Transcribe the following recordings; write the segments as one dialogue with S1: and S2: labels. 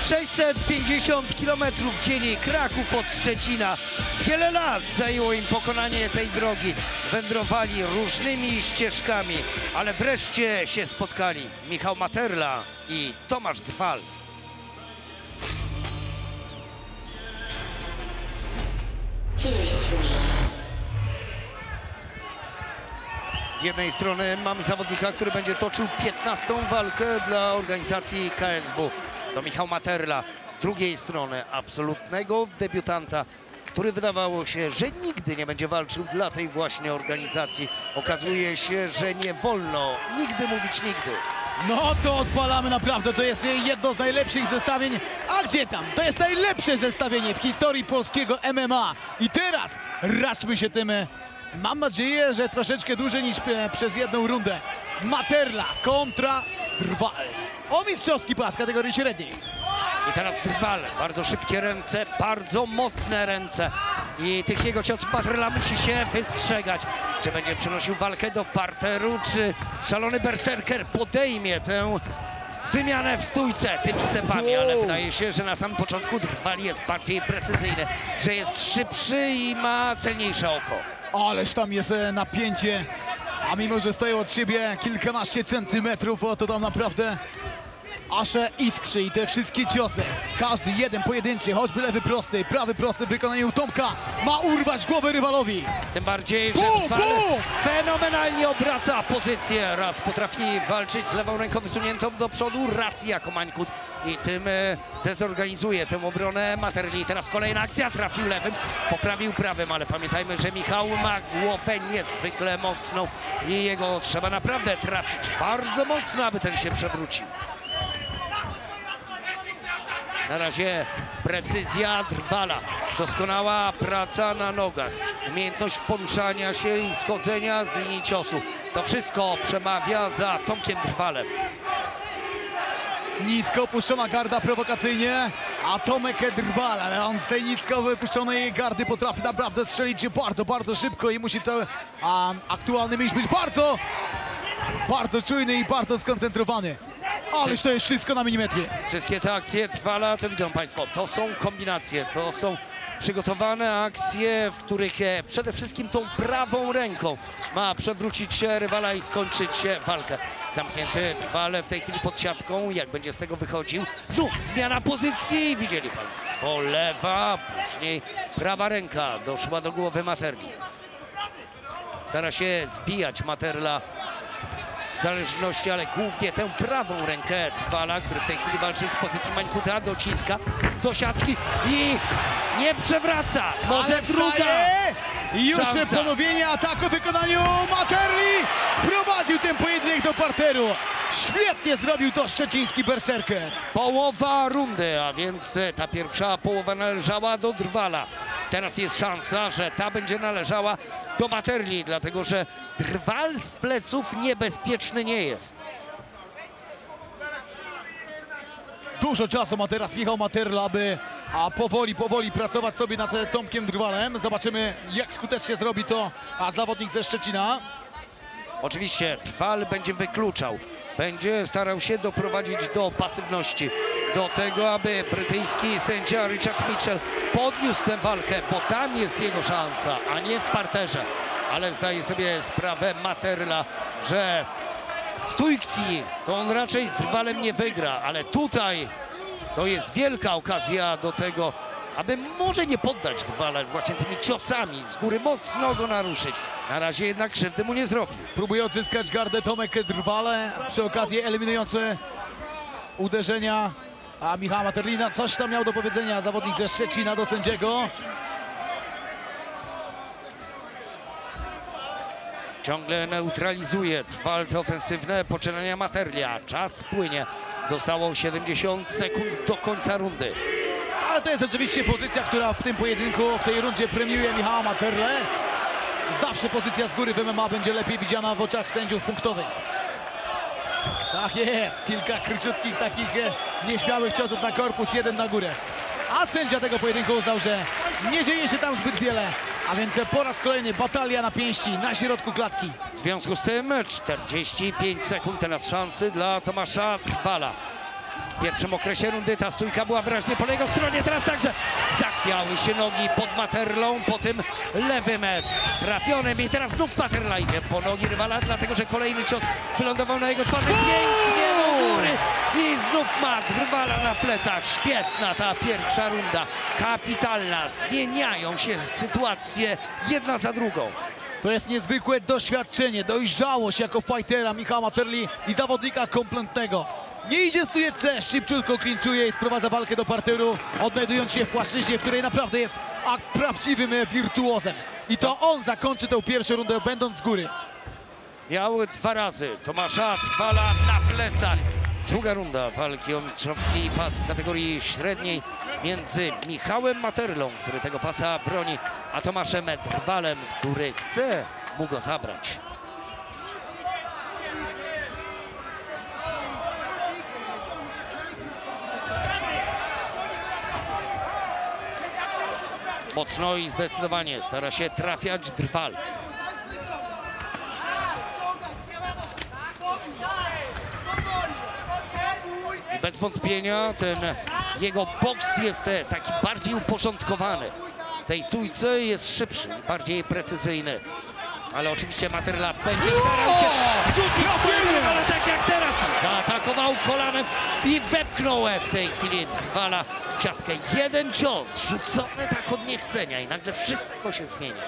S1: 650 km dzieli Kraków od Szczecina. Wiele lat zajęło im pokonanie tej drogi. Wędrowali różnymi ścieżkami, ale wreszcie się spotkali. Michał Materla i Tomasz Drwal. Z jednej strony mamy zawodnika, który będzie toczył 15. walkę dla organizacji KSW. To Michał Materla. Z drugiej strony absolutnego debiutanta, który wydawało się, że nigdy nie będzie walczył dla tej właśnie organizacji. Okazuje się, że nie wolno nigdy mówić nigdy.
S2: No to odpalamy naprawdę, to jest jedno z najlepszych zestawień. A gdzie tam? To jest najlepsze zestawienie w historii polskiego MMA. I teraz raczmy się tym, mam nadzieję, że troszeczkę dłużej niż przez jedną rundę. Materla kontra Drwal o mistrzowski pas kategorii średniej.
S1: I teraz Drwal, bardzo szybkie ręce, bardzo mocne ręce. I tych jego ciosów Materla musi się wystrzegać. Czy będzie przenosił walkę do parteru, czy szalony berserker podejmie tę wymianę w stójce tymi cepami, ale wydaje się, że na samym początku Drwal jest bardziej precyzyjny, że jest szybszy i ma celniejsze oko.
S2: Ależ tam jest napięcie, a mimo, że stoją od siebie kilkanaście centymetrów, to tam naprawdę aż iskrzy i te wszystkie ciosy, każdy jeden pojedynczy, choćby lewy prosty, prawy prosty w wykonaniu Tomka ma urwać głowę rywalowi.
S1: Tym bardziej, że Drwal fenomenalnie obraca pozycję. Raz potrafi walczyć z lewą ręką wysuniętą do przodu, raz jako mańkut i tym dezorganizuje tę obronę Materli. Teraz kolejna akcja, trafił lewym, poprawił prawym, ale pamiętajmy, że Michał ma głowę niezwykle mocną i jego trzeba naprawdę trafić bardzo mocno, aby ten się przewrócił. Na razie precyzja Drwala, doskonała praca na nogach, umiejętność poruszania się i schodzenia z linii ciosu. To wszystko przemawia za Tomkiem Drwalem.
S2: Nisko opuszczona garda prowokacyjnie, a Tomek Drwal, ale on z tej nisko wypuszczonej gardy potrafi naprawdę strzelić bardzo, bardzo szybko i musi cały aktualny mieć być bardzo czujny i bardzo skoncentrowany. Ależ to jest wszystko na milimetry.
S1: Wszystkie te akcje Drwala, to widzą Państwo, to są kombinacje, to są przygotowane akcje, w których przede wszystkim tą prawą ręką ma przewrócić się rywala i skończyć walkę. Zamknięty Drwal w tej chwili pod siatką, jak będzie z tego wychodził. Znów zmiana pozycji, widzieli Państwo, lewa, później prawa ręka doszła do głowy Materli. Stara się zbijać Materla w zależności, ale głównie tę prawą rękę Drwala, który w tej chwili walczy z pozycji mańkuta, dociska do siatki i nie przewraca. Może
S2: ale
S1: druga
S2: i już
S1: szansa.
S2: ponowienie ataku w wykonaniu Materli. Sprowadził ten pojedynek do parteru. Świetnie zrobił to szczeciński berserker.
S1: Połowa rundy, a więc ta pierwsza połowa należała do Drwala. Teraz jest szansa, że ta będzie należała do Materli, dlatego że Drwal z pleców niebezpieczny nie jest.
S2: Dużo czasu ma teraz Michał Materla, aby powoli pracować sobie nad Tomkiem Drwalem. Zobaczymy, jak skutecznie zrobi to zawodnik ze Szczecina.
S1: Oczywiście Drwal będzie wykluczał, będzie starał się doprowadzić do pasywności, do tego, aby brytyjski sędzia Richard Mitchell podniósł tę walkę, bo tam jest jego szansa, a nie w parterze. Ale zdaje sobie sprawę Materla, że stójki to on raczej z Drwalem nie wygra, ale tutaj to jest wielka okazja do tego, aby może nie poddać Drwala właśnie tymi ciosami z góry, mocno go naruszyć. Na razie jednak krzywdy mu nie zrobił.
S2: Próbuje odzyskać gardę Tomek Drwale, przy okazji eliminujący uderzenia Michała Materlina. Coś tam miał do powiedzenia zawodnik ze Szczecina do sędziego.
S1: Ciągle neutralizuje Drwal te ofensywne poczynania Materlia. Czas płynie. Zostało 70 sekund do końca rundy.
S2: Ale to jest oczywiście pozycja, która w tym pojedynku, w tej rundzie premiuje Michała Materlę. Zawsze pozycja z góry w MMA będzie lepiej widziana w oczach sędziów punktowych. Tak jest, kilka króciutkich takich nieśmiałych ciosów na korpus, jeden na górę. A sędzia tego pojedynku uznał, że nie dzieje się tam zbyt wiele. A więc po raz kolejny batalia na pięści, na środku klatki.
S1: W związku z tym 45 sekund teraz szansy dla Tomasza Drwala. W pierwszym okresie rundy ta stójka była wyraźnie po jego stronie, teraz także zachwiały się nogi pod Materlą, po tym lewym trafionym i teraz znów Materla idzie po nogi rywala, dlatego że kolejny cios wylądował na jego twarzy, pięknie do góry i znów ma rywala na plecach. Świetna ta pierwsza runda, kapitalna, zmieniają się sytuacje jedna za drugą.
S2: To jest niezwykłe doświadczenie, dojrzałość jako fightera Michała Materli i zawodnika kompletnego. Nie idzie tu jeszcze, szybciutko klinczuje i sprowadza walkę do parteru, odnajdując się w płaszczyźnie, w której naprawdę jest prawdziwym wirtuozem. I to on zakończy tę pierwszą rundę, będąc z góry.
S1: Miał dwa razy Tomasza Drwala na plecach. Druga runda walki o mistrzowski pas w kategorii średniej między Michałem Materlą, który tego pasa broni, a Tomaszem Drwalem, który chce mu go zabrać. Mocno i zdecydowanie stara się trafiać Drwal. I bez wątpienia ten jego boks jest taki bardziej uporządkowany. W tej stójce jest szybszy i bardziej precyzyjny. Ale oczywiście Materla będzie starał się rzucić swojego, ale tak jak teraz zaatakował kolanem i wepchnął w tej chwili Drwala w siatkę. Jeden cios rzucony tak od niechcenia i nagle wszystko się zmienia.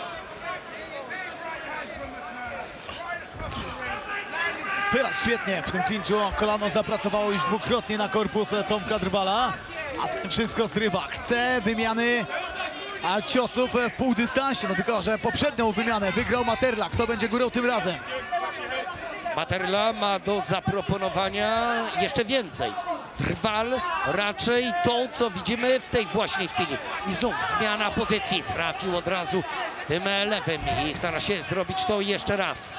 S2: Teraz świetnie w tym klinczu kolano zapracowało już dwukrotnie na korpus Tomka Drwala, a ten wszystko zrywa. Chce wymiany ciosów w półdystansie, no tylko że poprzednią wymianę wygrał Materla. Kto będzie górą tym razem?
S1: Materla ma do zaproponowania jeszcze więcej. Drwal raczej to, co widzimy w tej właśnie chwili. I znów zmiana pozycji. Trafił od razu tym lewym i stara się zrobić to jeszcze raz.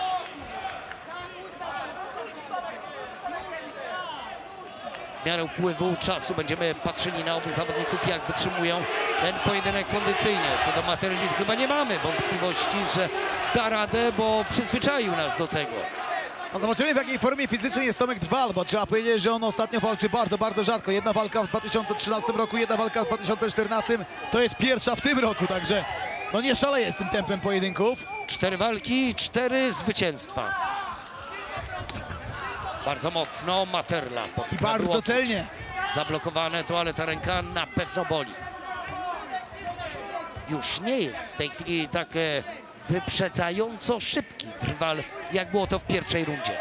S1: W miarę upływu czasu będziemy patrzyli na obu zawodników, jak wytrzymują ten pojedynek kondycyjnie. Co do Materli chyba nie mamy wątpliwości, że da radę, bo przyzwyczaił nas do tego.
S2: No zobaczymy, w jakiej formie fizycznej jest Tomek Drwal, bo trzeba powiedzieć, że on ostatnio walczy bardzo, bardzo rzadko. Jedna walka w 2013 roku, jedna walka w 2014. To jest pierwsza w tym roku, także no nie szaleje z tym tempem pojedynków.
S1: 4 walki, 4 zwycięstwa. Bardzo mocno Materla.
S2: I bardzo celnie.
S1: Zablokowane to, ale ta ręka na pewno boli. Już nie jest w tej chwili tak wyprzedzająco szybki Drwal, jak było to w pierwszej rundzie.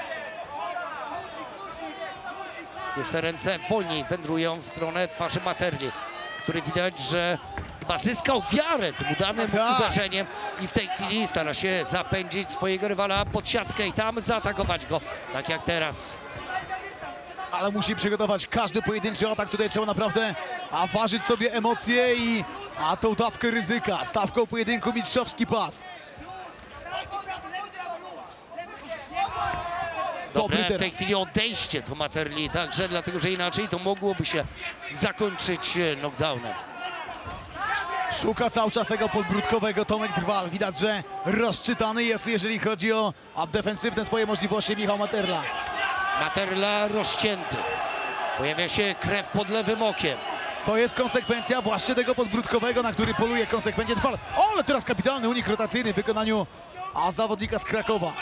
S1: Już te ręce wolniej wędrują w stronę twarzy Materli, który widać, że chyba zyskał wiarę tym udanym uderzeniem i w tej chwili stara się zapędzić swojego rywala pod siatkę i tam zaatakować go, tak jak teraz.
S2: Ale musi przygotować każdy pojedynczy atak. Tutaj trzeba naprawdę ważyć sobie emocje i tą dawkę ryzyka. Stawką pojedynku mistrzowski pas.
S1: Dobre w tej chwili odejście to Materli także, dlatego że inaczej to mogłoby się zakończyć knockdownem.
S2: Szuka cały czas tego podbródkowego Tomek Drwal. Widać, że rozczytany jest, jeżeli chodzi o defensywne swoje możliwości Michał Materla.
S1: Materla rozcięty. Pojawia się krew pod lewym okiem.
S2: To jest konsekwencja właśnie tego podbródkowego, na który poluje konsekwentnie Drwal. O, ale teraz kapitalny unik rotacyjny w wykonaniu zawodnika z Krakowa.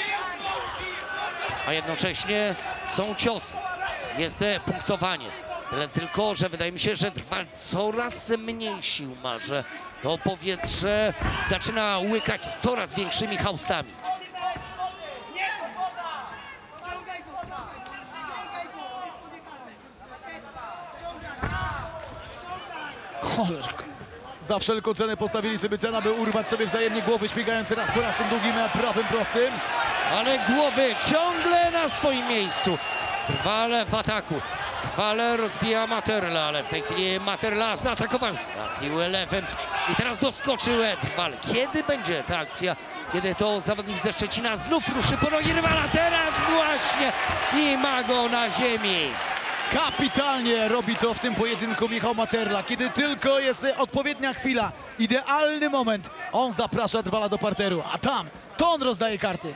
S1: A jednocześnie są ciosy. Jest punktowanie. Tyle tylko, że wydaje mi się, że Drwal coraz mniej sił ma, że to powietrze zaczyna łykać z coraz większymi haustami.
S2: Za wszelką cenę postawili sobie cenę, by urwać sobie wzajemnie głowy, śmigając raz po raz tym długim prawym prostym.
S1: Ale głowy ciągle na swoim miejscu. Drwal w ataku. Drwal rozbija Materla, ale w tej chwili Materla zaatakował. Trafił lewym i teraz doskoczył Drwal. Kiedy będzie ta akcja? Kiedy to zawodnik ze Szczecina znów ruszy po nogi rywala? Teraz właśnie i ma go na ziemi.
S2: Kapitalnie robi to w tym pojedynku Michał Materla. Kiedy tylko jest odpowiednia chwila, idealny moment, on zaprasza Drwala do parteru, a tam to on rozdaje karty.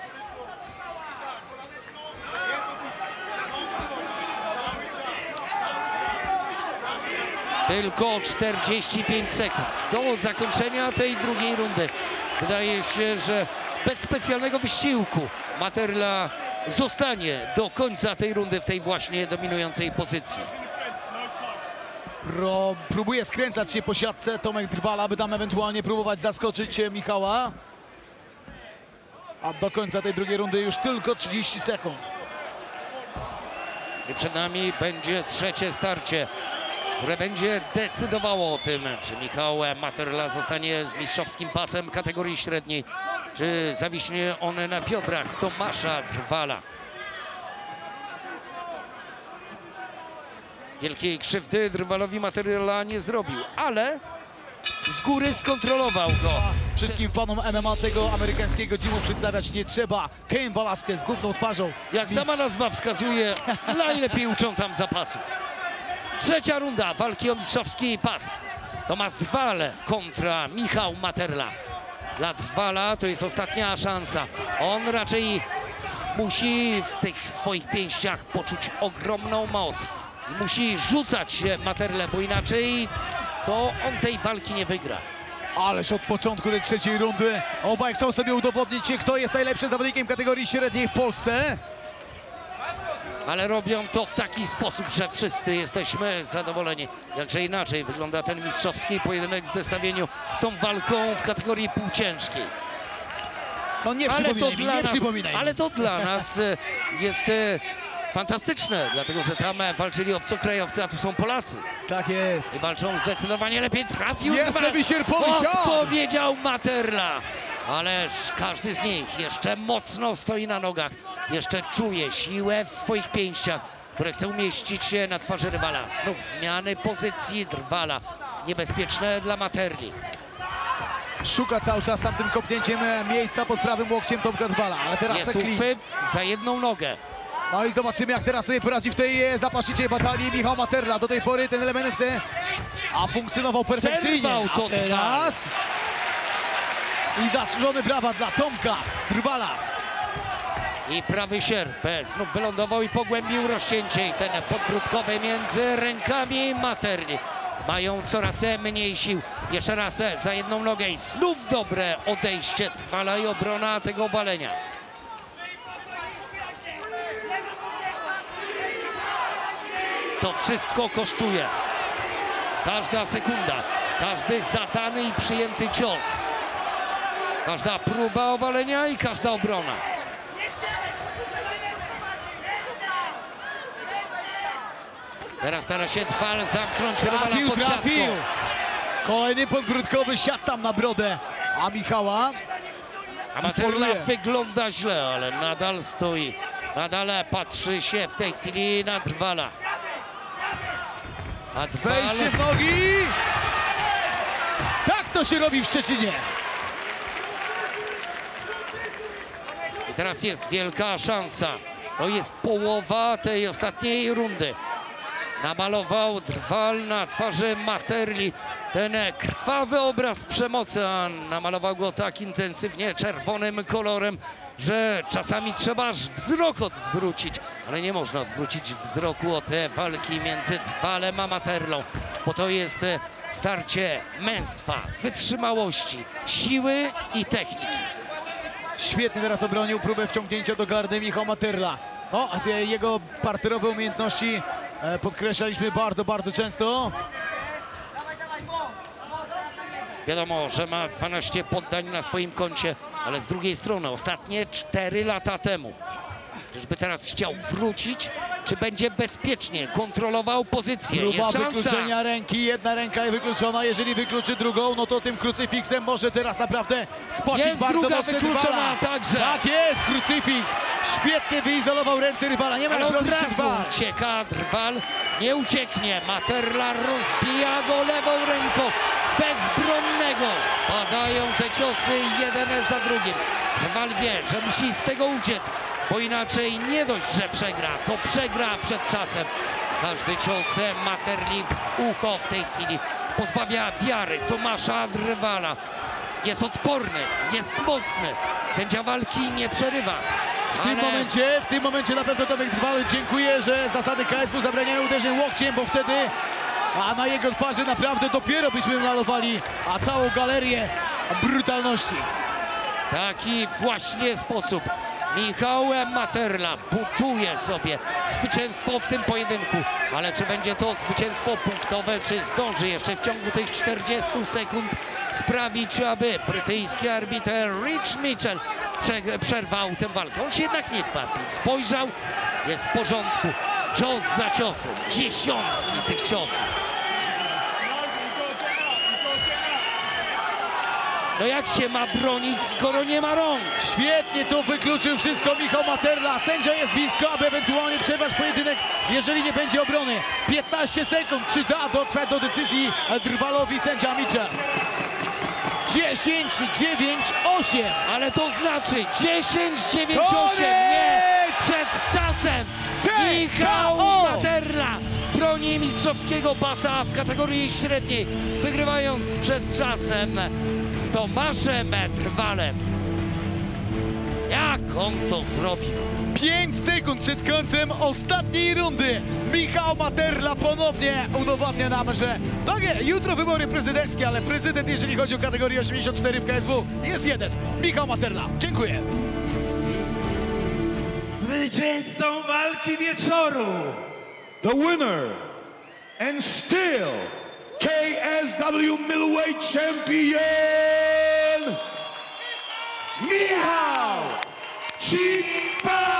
S1: Tylko 45 sekund do zakończenia tej drugiej rundy. Wydaje się, że bez specjalnego wysiłku Materla zostanie do końca tej rundy w tej właśnie dominującej pozycji.
S2: Próbuje skręcać się po siatce Tomek Drwala, aby tam ewentualnie próbować zaskoczyć Michała. A do końca tej drugiej rundy już tylko 30 sekund.
S1: I przed nami będzie trzecie starcie, które będzie decydowało o tym, czy Michał Materla zostanie z mistrzowskim pasem kategorii średniej, czy zawiśnie on na biodrach Tomasza Drwala. Wielkiej krzywdy Drwalowi Materla nie zrobił, ale z góry skontrolował go.
S2: Wszystkim fanom MMA tego amerykańskiego dzimu przedstawiać nie trzeba. Cain Velasquez z główną twarzą.
S1: Jak sama nazwa wskazuje, najlepiej uczą tam zapasów. Trzecia runda walki o mistrzowski pas. Tomasz Drwal kontra Michał Materla. Dla Drwala to jest ostatnia szansa. On raczej musi w tych swoich pięściach poczuć ogromną moc. I musi rzucać Materlę, bo inaczej to on tej walki nie wygra.
S2: Ależ od początku tej trzeciej rundy obaj chcą sobie udowodnić, kto jest najlepszym zawodnikiem kategorii średniej w Polsce.
S1: Ale robią to w taki sposób, że wszyscy jesteśmy zadowoleni. Jakże inaczej wygląda ten mistrzowski pojedynek w zestawieniu z tą walką w kategorii półciężkiej.
S2: No nie przypominaj mi.
S1: Ale to dla nas jest fantastyczne, dlatego że tam walczyli obcokrajowcy, a tu są Polacy.
S2: Tak jest.
S1: I walczą zdecydowanie lepiej. Trafił.
S2: Jest lewy sierpowy cios!
S1: Odpowiedział Materla. Ależ każdy z nich jeszcze mocno stoi na nogach. Jeszcze czuje siłę w swoich pięściach, które chce umieścić się na twarzy rywala. Znów zmiany pozycji Drwala. Niebezpieczne dla Materli.
S2: Szuka cały czas tamtym kopnięciem miejsca pod prawym łokciem Tomka Drwala, ale teraz
S1: Jest uchwyt za jedną nogę.
S2: No i zobaczymy, jak teraz sobie poradzi w tej zapaśniczej batalii Michał Materla. Do tej pory ten element funkcjonował perfekcyjnie.
S1: Zerwał to
S2: a teraz i zasłużone brawa dla Tomka Drwala.
S1: I prawy sierp znów wylądował i pogłębił rozcięcie. I ten podbródkowy między rękami Materli. Mają coraz mniej sił. Jeszcze raz za jedną nogę i znów dobre odejście Drwala i obrona tego obalenia. To wszystko kosztuje. Każda sekunda, każdy zadany i przyjęty cios. Każda próba obalenia i każda obrona. Teraz stara się Drwal zamknąć rywala pod siatką.
S2: Kolejny podbródkowy siat tam na brodę. A Michała?
S1: A Materla wygląda źle, ale nadal stoi. Nadal patrzy się w tej chwili na Drwala. A Drwal...
S2: Wejście w nogi! Tak to się robi w Szczecinie.
S1: I teraz jest wielka szansa. To jest połowa tej ostatniej rundy. Namalował Drwal na twarzy Materli ten krwawy obraz przemocy, a namalował go tak intensywnie czerwonym kolorem, że czasami trzeba aż wzrok odwrócić, ale nie można odwrócić wzroku od walki między Drwalem a Materlą, bo to jest starcie męstwa, wytrzymałości, siły i techniki.
S2: Świetnie teraz obronił próbę wciągnięcia do gardy Michał Materla. No, a te jego parterowe umiejętności podkreślaliśmy bardzo, bardzo często.
S1: Wiadomo, że ma 12 poddań na swoim koncie, ale z drugiej strony ostatnie 4 lata temu. Czyżby teraz chciał wrócić, czy będzie bezpiecznie kontrolował pozycję?
S2: Próba
S1: Jest szansa.
S2: wykluczenia ręki, jedna ręka jest wykluczona, jeżeli wykluczy drugą, no to tym krucyfiksem może teraz naprawdę spłacić
S1: jest
S2: bardzo
S1: druga
S2: mocno
S1: wykluczona
S2: rywala.
S1: także.
S2: Tak jest, krucyfiks świetnie wyizolował ręce rywala, nie ma jak
S1: Ale od
S2: bronić się
S1: razu
S2: Drwal.
S1: ucieka Drwal, nie ucieknie. Materla rozbija go lewą ręką, bezbronnego. Spadają te ciosy jeden za drugim. Drwal wie, że musi z tego uciec, bo inaczej nie dość, że przegra, to przegra przed czasem. Każdy cios Materli w ucho w tej chwili pozbawia wiary Tomasza Drwala. Jest odporny, jest mocny. Sędzia walki nie przerywa.
S2: W tym momencie na pewno Tomek Drwal dziękuję, że zasady KSW zabraniają uderzeń łokciem, bo wtedy a na jego twarzy naprawdę dopiero byśmy malowali całą galerię brutalności.
S1: Taki właśnie sposób Michał Materla buduje sobie zwycięstwo w tym pojedynku. Ale czy będzie to zwycięstwo punktowe, czy zdąży jeszcze w ciągu tych 40 sekund sprawić, aby brytyjski arbiter Rich Mitchell przerwał tę walkę? On się jednak nie kwapi. Spojrzał, jest w porządku. Cios za ciosem. Dziesiątki tych ciosów. No jak się ma bronić, skoro nie ma rąk?
S2: Świetnie to wykluczył wszystko Michał Materla. Sędzia jest blisko, aby ewentualnie przerwać pojedynek, jeżeli nie będzie obrony. 15 sekund. Czy da dotrwać do decyzji drwalowi sędzia Mitchell? 10, 9, 8.
S1: Ale to znaczy 10, 9, 8. Nie, przed czasem. Michał Materla broni mistrzowskiego pasa w kategorii średniej, wygrywając przed czasem z Tomaszem Drwalem. Jak on to zrobił?
S2: 5 sekund przed końcem ostatniej rundy. Michał Materla ponownie udowadnia nam, że tak, jutro wybory prezydenckie, ale prezydent, jeżeli chodzi o kategorię 84 w KSW, jest jeden. Michał Materla. Dziękuję.
S3: Zwycięzcą walki wieczoru, the winner and still KSW middleweight champion, Michał Cipa!